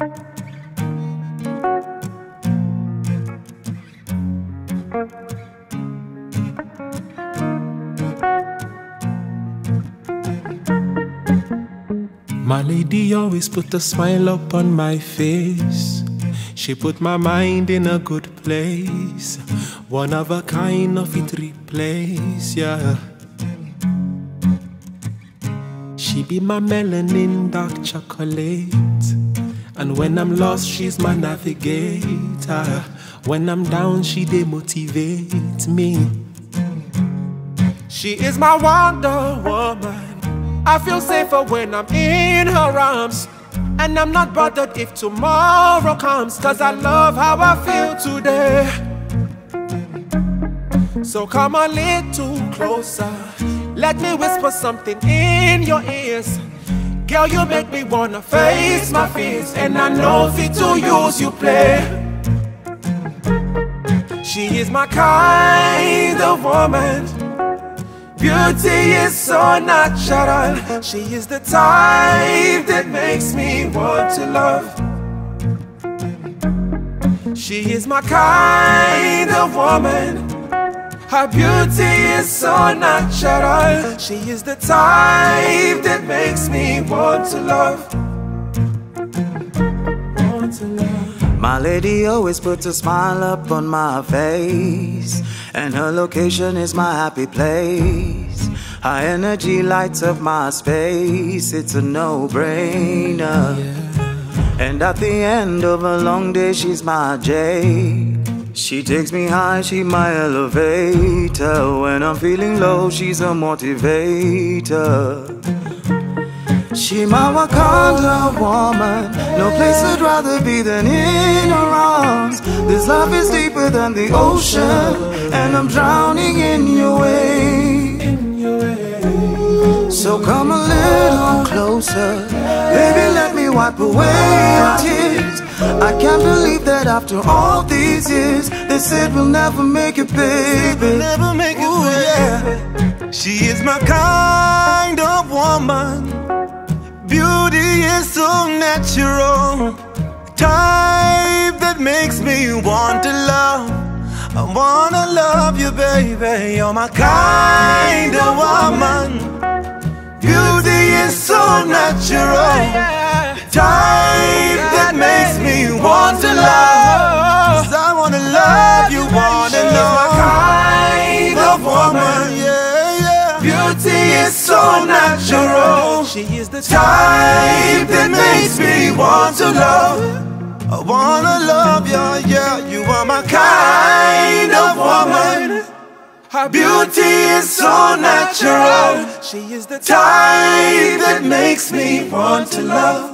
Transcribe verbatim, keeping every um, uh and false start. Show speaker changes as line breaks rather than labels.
My lady always put a smile up on my face. She put my mind in a good place. One of a kind of it replace, yeah. She be my melanin, dark chocolate. And when I'm lost, she's my navigator. When I'm down, she demotivates me. She is my Wonder Woman. I feel safer when I'm in her arms. And I'm not bothered if tomorrow comes, cause I love how I feel today. So come a little closer, let me whisper something in your ears. Girl, you make me wanna face my fears, and I know fit to use you play. She is my kind of woman. Beauty is so natural. She is the type that makes me want to love. She is my kind of woman. Her beauty is so natural. She is the type that makes me want to love. Want to love.
My lady always puts a smile up on my face, and her location is my happy place. Her energy lights up my space. It's a no-brainer. And at the end of a long day, she's my jade. She takes me high, she's my elevator. When I'm feeling low, she's a motivator. She my Wakanda woman. No place I'd rather be than in her arms. This love is deeper than the ocean, and I'm drowning in your way. So come a little closer, baby, let me wipe away your tears. I can't believe that after all these years, they said we'll never make it, baby.
Never make it, ooh, yeah. She is my kind of woman. Beauty is so natural. Type that makes me want to love. I wanna love you, baby. You're my kind of woman. Beauty is so natural. Type that makes me want to love. 'Cause I wanna love you, wanna know. My kind of woman, yeah, yeah. Beauty is so natural. She is the type that makes me want to love. I wanna love you, yeah. You are my kind of woman. Her beauty is so natural. She is the type that makes me want to love.